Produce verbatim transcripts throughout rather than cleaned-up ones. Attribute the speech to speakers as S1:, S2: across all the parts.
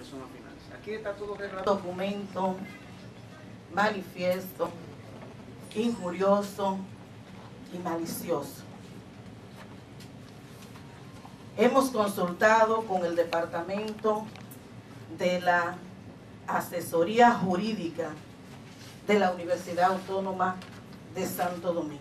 S1: persona final. Aquí está todo reglamento.
S2: Documento, manifiesto, injurioso y malicioso. Hemos consultado con el Departamento de la Asesoría Jurídica de la Universidad Autónoma de Santo Domingo.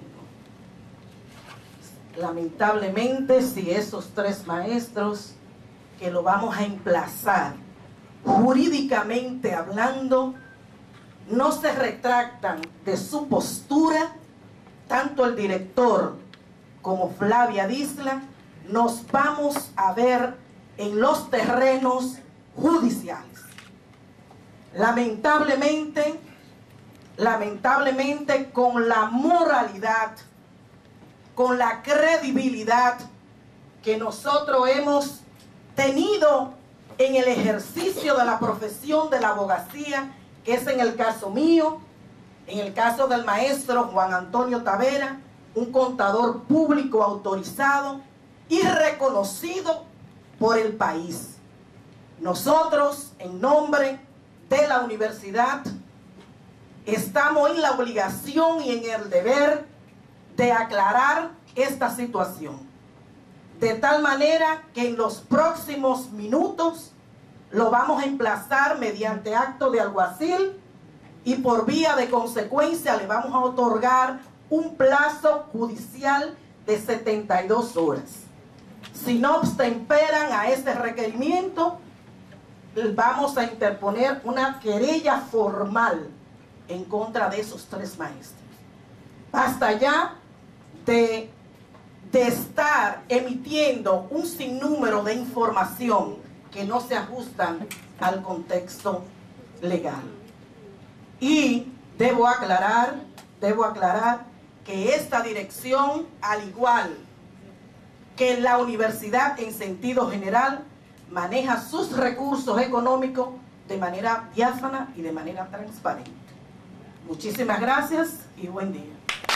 S2: Lamentablemente, si esos tres maestros que lo vamos a emplazar jurídicamente hablando, no se retractan de su postura, tanto el director como Flavia Disla, nos vamos a ver en los terrenos judiciales. Lamentablemente, lamentablemente con la moralidad, con la credibilidad que nosotros hemos tenido en el ejercicio de la profesión de la abogacía, que es en el caso mío, en el caso del maestro Juan Antonio Tavera, un contador público autorizado y reconocido por el país. Nosotros, en nombre de la universidad, estamos en la obligación y en el deber de aclarar esta situación, de tal manera que en los próximos minutos lo vamos a emplazar mediante acto de alguacil y por vía de consecuencia le vamos a otorgar un plazo judicial de setenta y dos horas. Si no obtemperan a este requerimiento, vamos a interponer una querella formal en contra de esos tres maestros. Basta ya de, de estar emitiendo un sinnúmero de información que no se ajustan al contexto legal. Y debo aclarar, debo aclarar que esta dirección, al igual que la universidad en sentido general, maneja sus recursos económicos de manera diáfana y de manera transparente. Muchísimas gracias y buen día.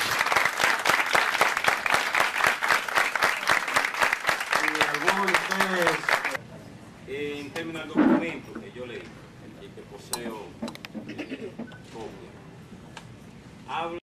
S3: ¿Alguno de ustedes, eh, en términos del documento que yo leí, el que poseo eh, copia, habla